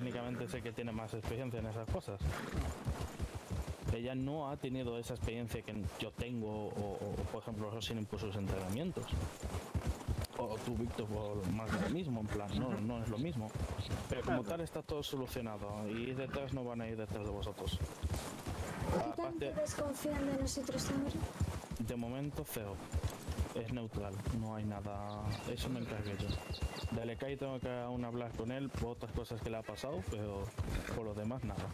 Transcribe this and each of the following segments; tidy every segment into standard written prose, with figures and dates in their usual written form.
técnicamente es el que tiene más experiencia en esas cosas. Ella no ha tenido esa experiencia que yo tengo, o por ejemplo, Rosin por sus entrenamientos. O tú, Víctor, por más de lo mismo, en plan, no es lo mismo. Pero como tal está todo solucionado y ir detrás no van a ir detrás de vosotros. ¿Qué tanto desconfían de nosotros ahora? De momento cero. Es neutral, no hay nada. Eso me encargué yo. De Alekai tengo que aún hablar con él por otras cosas que le ha pasado, pero por lo demás nada.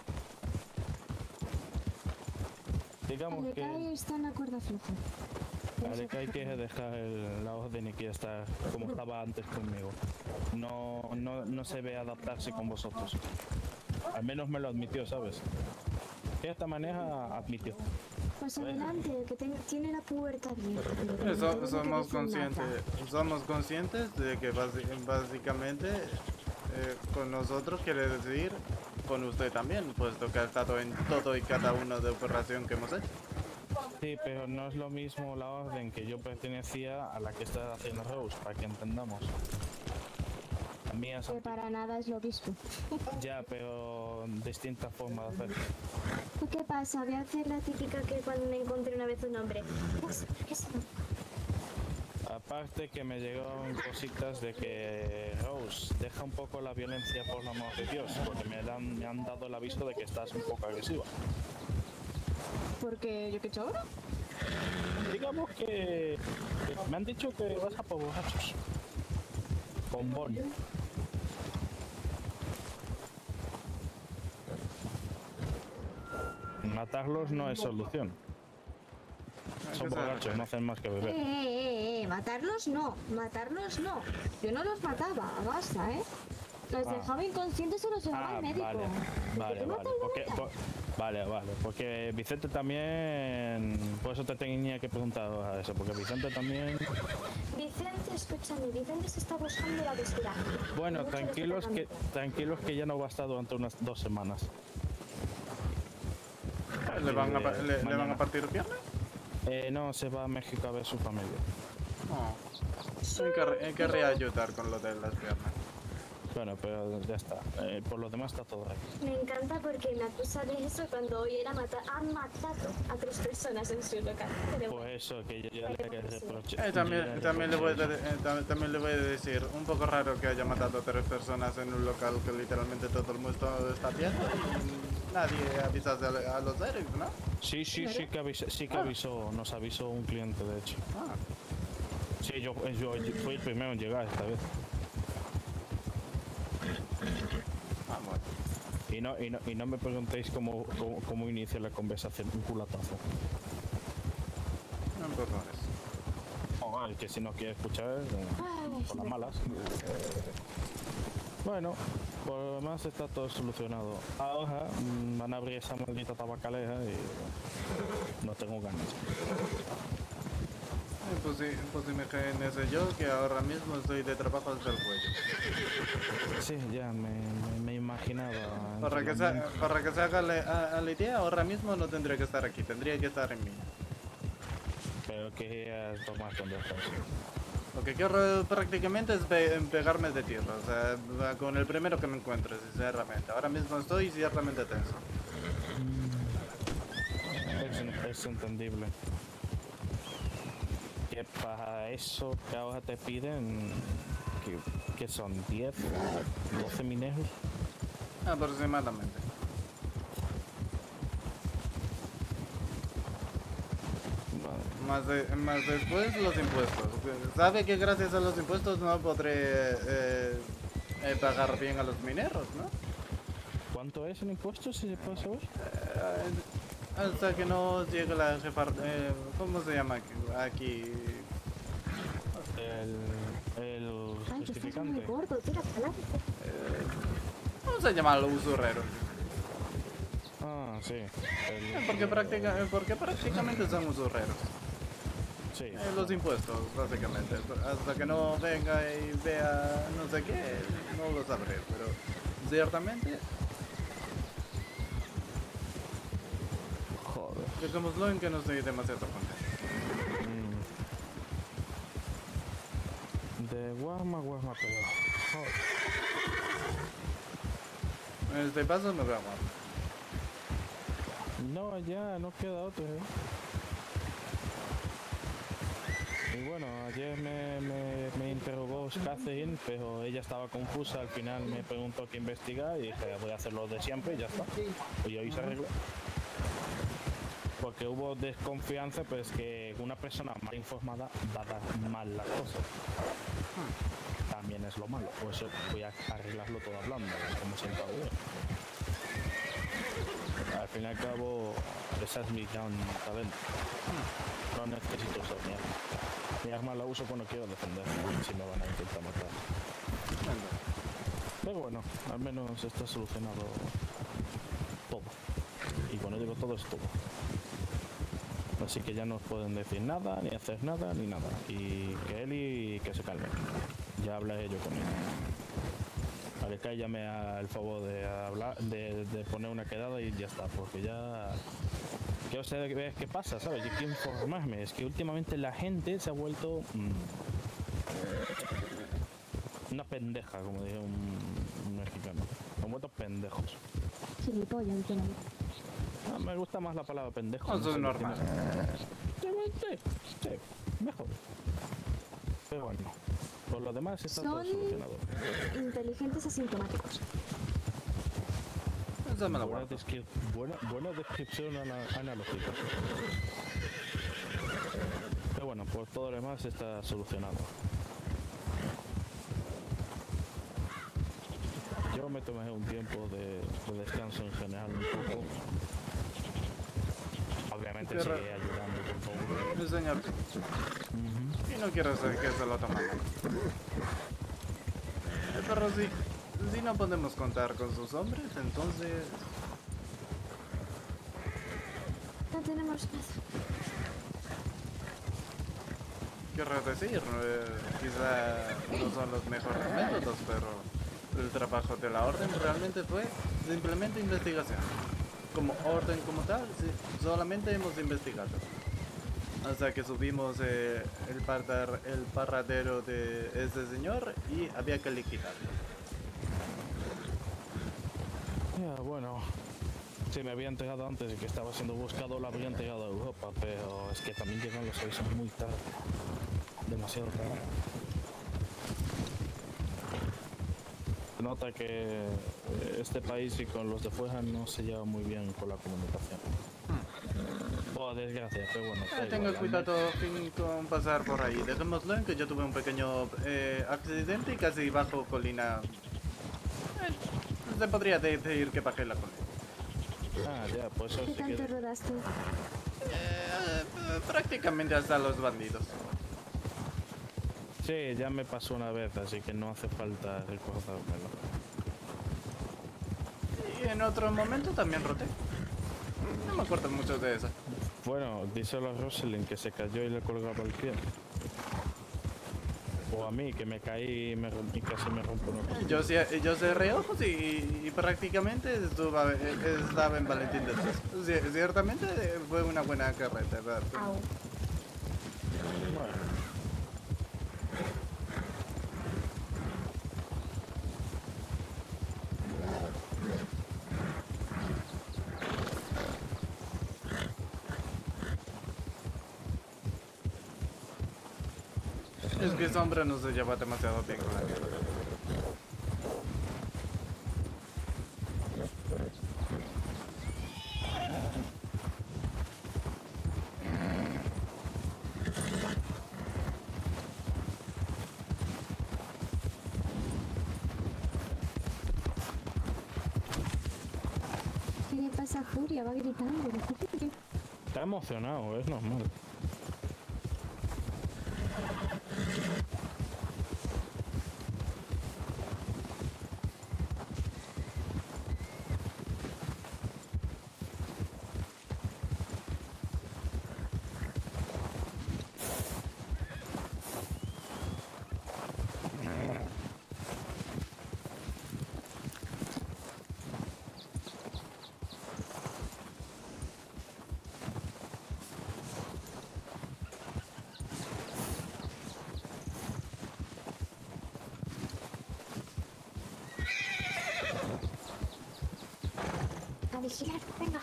Digamos Alekai que está en la cuerda floja. Alekai quiere dejar la orden y quiere estar como estaba antes conmigo. No se ve adaptarse con vosotros. Al menos me lo admitió, ¿sabes? De esta manera admitió. Pues adelante, que tiene la puerta abierta. Somos conscientes de que básicamente con nosotros quiere decir con usted también, puesto que ha estado en todo y cada una de operación que hemos hecho. Sí, pero no es lo mismo la orden que yo pertenecía a la que está haciendo Rose, para que entendamos. La mía es... Que para nada es lo mismo. Ya, pero distinta forma de hacer. ¿Qué pasa? Voy a hacer la típica que cuando me encontré una vez un hombre. Eso. Aparte que me llegaron cositas de que Rose, deja un poco la violencia por el amor de Dios, porque me han dado el aviso de que estás un poco agresiva. ¿Porque yo qué he hecho ahora? Digamos que me han dicho que vas a por borrachos. Con Bon. Matarlos no es solución. Son borrachos, no hacen más que beber. Matarlos no. Yo no los mataba, basta, ¿eh? Los dejaba inconscientes y los llevaba al médico. Vale, porque Vicente también... Por eso te tenía que preguntar a eso, porque Vicente también... Vicente, escúchame, Vicente se está buscando la desgracia. Bueno, tranquilos que ya no va a estar durante unas 2 semanas. ¿Le van a partir piernas? No, se va a México a ver su familia. No. Querría ayudar con lo de las piernas. Bueno, pero ya está. Por lo demás está todo ahí. Me encanta porque me acusa de eso cuando hoy han matado a 3 personas en su local. Pues eso, que yo ya le reproche. También le voy a decir, un poco raro que haya matado a 3 personas en un local que literalmente todo el mundo está viendo y nadie avisa a los Erics, ¿no? Sí que avisó, nos avisó un cliente, de hecho. Sí, yo fui el primero en llegar esta vez. Y no me preguntéis cómo inicia la conversación, un culatazo. Un poco eso. Que si no quiere escuchar, por las malas. Bueno, por lo demás está todo solucionado. Ahora van a abrir esa maldita tabacalera y no tengo ganas. Pues imagínese yo que ahora mismo estoy de trabajo hasta el cuello. Sí, ya me imaginaba. Para que se haga a la idea, ahora mismo no tendría que estar aquí, tendría que estar en mí. Pero quería tomar con descanso. Lo que quiero prácticamente es pegarme de tierra, o sea, con el primero que me encuentre, sinceramente. Ahora mismo estoy ciertamente tenso. Es entendible. Que para eso que ahora te piden, que son 10, 12 mineros. Aproximadamente. Más después los impuestos. Sabe que gracias a los impuestos no podré pagar bien a los mineros, ¿no? ¿Cuánto es el impuesto, si se puede saber? Hasta que no llegue la jefa... ¿cómo se llama aquí? El justificante. ¿Cómo se llama el usurero? Sí. Porque prácticamente son usureros. Sí. Los impuestos, básicamente. Hasta que no venga y vea no sé qué, no lo sabré, pero ciertamente... Joder. Dejémoslo en que no estoy demasiado contento. De guarma, pero... Joder. En este paso me voy a morir. No, ya, no queda otro, Y bueno, ayer me interrogó Catherine, pero ella estaba confusa, al final me preguntó qué investigar y dije, voy a hacer lo de siempre y ya está. Y hoy se arregló. Porque hubo desconfianza, pues que una persona mal informada va a dar mal las cosas. También es lo malo, por eso voy a arreglarlo todo hablando, como siempre hago. Al fin y al cabo, esa es mi gran talento. No necesito usar mi arma. Mi arma la uso cuando quiero defender, si me van a intentar matar. Pero bueno, al menos está solucionado todo. Y cuando digo todo, es todo. Así que ya no pueden decir nada, ni hacer nada, ni nada. Y que Eli que se calme. Ya hablaré yo con él. Vale, que ya me haga el favor de hablar, de poner una quedada y ya está, porque ya quiero saber qué pasa, ¿sabes? Yo quiero informarme. Es que últimamente la gente se ha vuelto una pendeja, como dice un mexicano. Se han vuelto pendejos. Gilipollas, literalmente. Me gusta más la palabra pendejo. Eso es normal. Sí, mejor. Pero bueno, por lo demás está todo Son solucionado. inteligentes asintomáticos. Esa me la guardo. Buena descripción analógica. Pero bueno, por todo lo demás está solucionado. Yo me tomé un tiempo de descanso en general un poco. Obviamente sigue ayudando con todo. El señor. Y no quiero hacer que se lo tomen. Pero si no podemos contar con sus hombres, entonces... No tenemos nada. Quiero decir, quizá no son los mejores métodos, pero el trabajo de la orden realmente fue simplemente investigación. Como orden como tal, sí, solamente hemos investigado. Hasta que subimos el paradero de ese señor y había que liquidarlo. Ya, bueno, si me había enterado antes de que estaba siendo buscado, lo habría entregado a Europa, pero es que también llegan los avisos muy tarde. Demasiado tarde. Se nota que este país y con los de fuera no se lleva muy bien con la comunicación. Por desgracia, pero bueno. Tenga cuidado con pasar por ahí. Dejémoslo en que yo tuve un pequeño accidente y casi bajo colina. Se podría decir que bajé la colina. Ah, ya, pues eso ¿Qué sí tanto que... rodaste? Prácticamente hasta los bandidos. Sí, ya me pasó una vez, así que no hace falta recordármelo. Y en otro momento también roté. No me acuerdo mucho de eso. Bueno, díselo a Rosalind que se cayó y le colgaba el pie. O a mí, que me caí y casi me rompo una cosa. Yo cerré ojos y prácticamente estaba en Valentín de Tres. Ciertamente fue una buena carreta, ¿verdad? Au. Bueno. Es que ese hombre no se lleva demasiado bien con la guerra. ¿Qué le pasa a Furia? Va gritando. Está emocionado, es normal. vigilar, venga.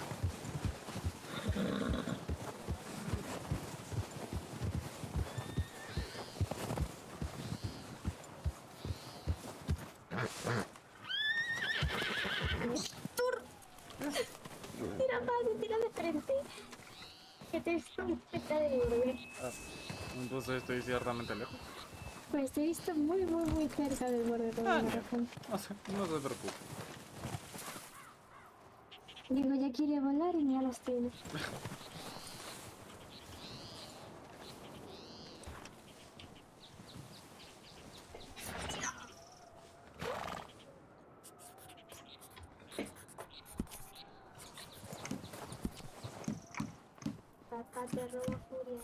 Tira más, tira de frente. Que te he visto muy cerca de bebé. Ah, entonces estoy ciertamente lejos. Pues te he visto muy, muy, muy cerca del borde por alguna razón. No se preocupe. Digo, ya quiere volar y ya las tiene. Papá te roba furia.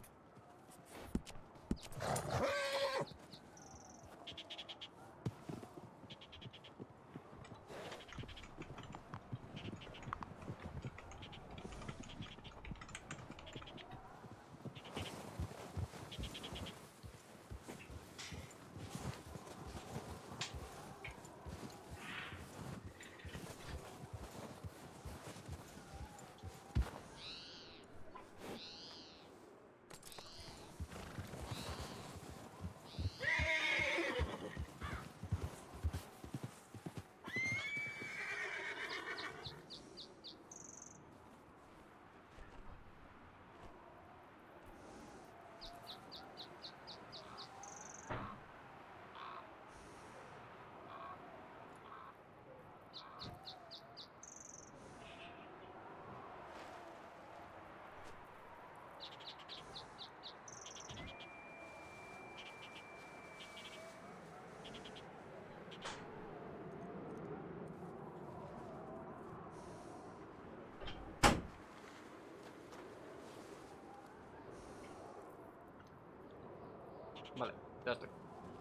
Vale, ya estoy.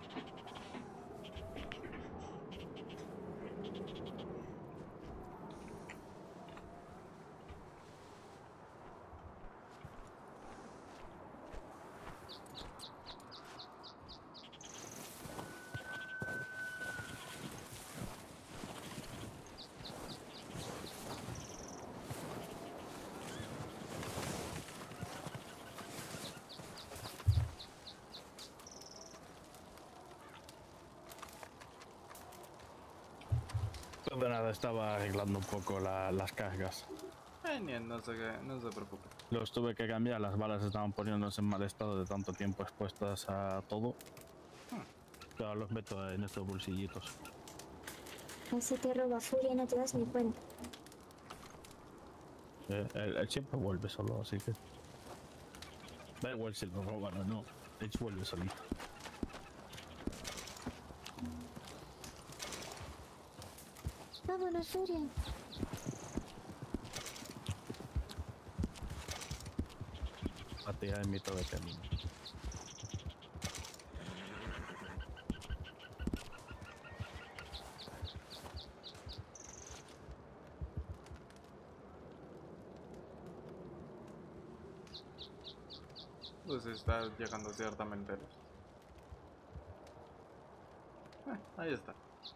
Pues de nada, estaba arreglando un poco las cargas. Bien, no se preocupe. Los tuve que cambiar, las balas estaban poniéndose en mal estado de tanto tiempo expuestas a todo. Pero los meto en estos bolsillitos. Así te roba furia y no te das ni cuenta. Él siempre vuelve solo, así que... Da igual si lo roban o no, él vuelve solito. Vámonos, Furia. A ti en mitad de camino. Pues está llegando ciertamente lejos. Ahí está.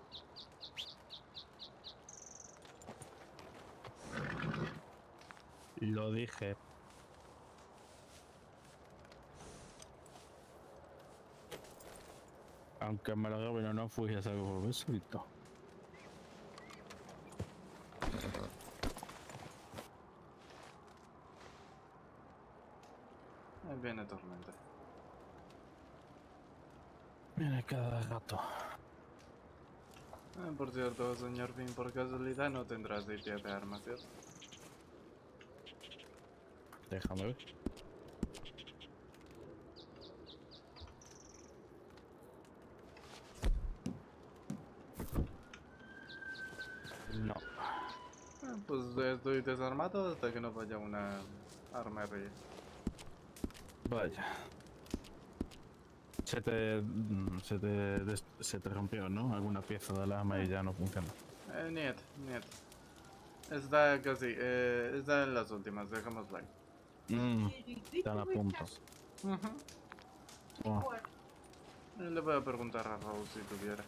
Lo dije. Aunque me lo roben o no, fui a hacer algo solito. Ahí viene tormenta. Viene cada rato. Por cierto, señor Finn, por casualidad no tendrá sitio de armas, ¿cierto? Déjame ver. No. Pues estoy desarmado hasta que no vaya una armería. Vaya. Se te rompió, ¿no? Alguna pieza del arma y ya no funciona. Niet. Está casi, está en las últimas, dejémoslo ahí. Están a punto. Oh, Le voy a preguntar a Raúl si tuviera.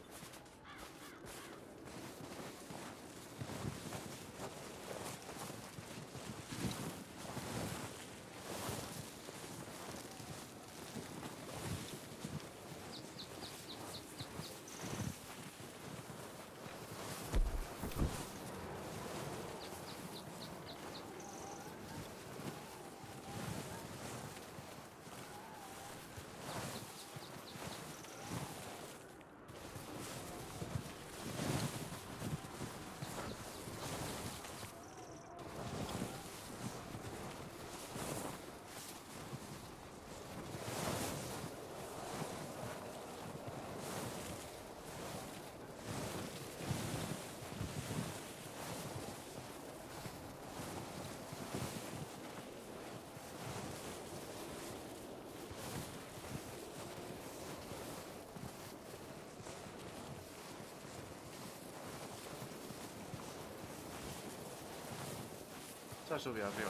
Se ha subido arriba.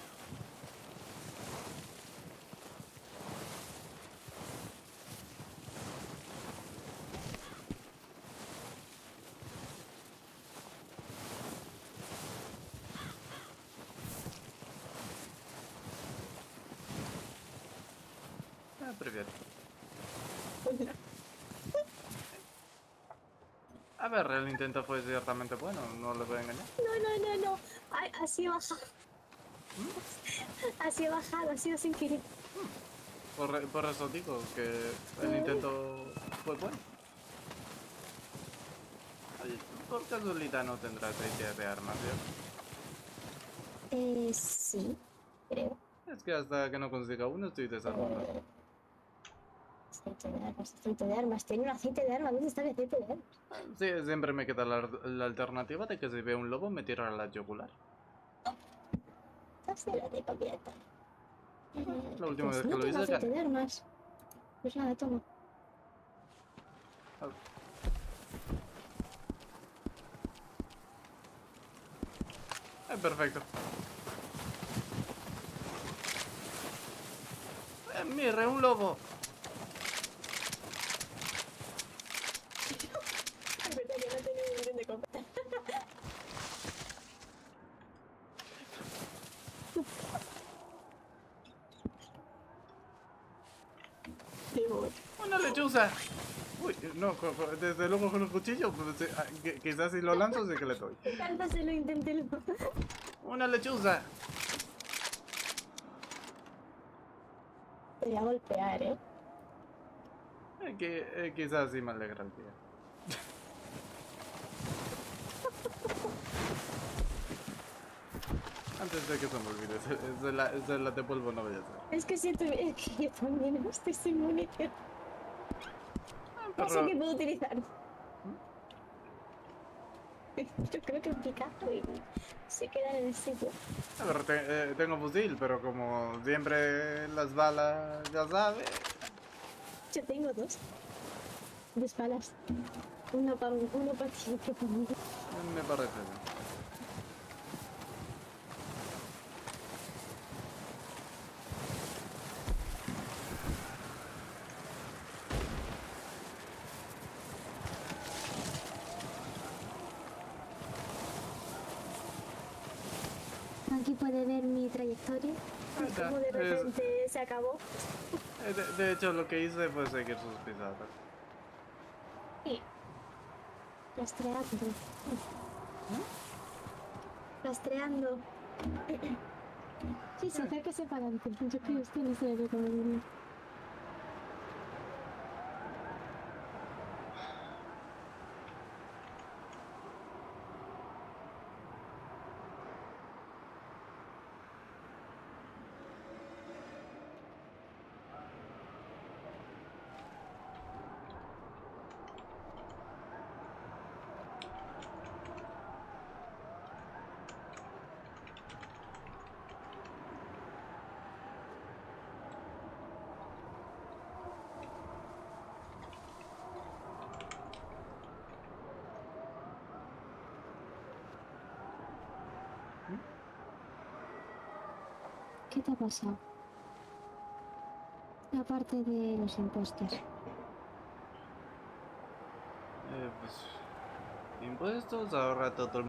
Привет. A ver, el intento fue ciertamente bueno, no le voy a engañar. No. Ay, así he bajado. Así he bajado, ha sido sin querer. Por eso digo que el intento fue bueno. Oye, por casualidad no tendrás idea de armas, ¿cierto? Sí, creo. Es que hasta que no consiga uno estoy desarmando. Aceite de armas. Tiene un aceite de armas. ¿Dónde está el aceite de armas? Sí, siempre me queda la alternativa de que si veo un lobo me tiro a la yugular. Así la tengo abierta. La última Pues vez que no lo tengo hice aceite de armas. Pues nada, toma. Perfecto. Mire, un lobo. Es verdad que no tengo ningún de comprar. Una lechuza. Uy, no, desde luego con un cuchillo, pues, quizás si lo lanzo sí que le doy. Lánzaselo, inténtelo. Una lechuza. Te voy a golpear, ¿eh? Quizás sí me alegra el día. Antes de que se me olvide, se la devuelvo, no vaya a ser. Es que siento que yo también estoy sin munición. No sé Pero, qué puedo utilizar. Yo creo que un picazo y se queda en el sitio. a ver, tengo fusil, pero como siempre las balas, ya sabes. Yo tengo dos balas. Uno para ti y otro para mí. Me parece bien. Aquí puede ver mi trayectoria. Y cómo de repente se acabó. De hecho, lo que hice fue seguir sus pisadas. Sí. Rastreando. Rastreando. Sí, se acerca ese para adelante. Yo creo que usted no se ve como venir. ¿Qué te ha pasado? Aparte de los impuestos. Pues, impuestos, ahora todo el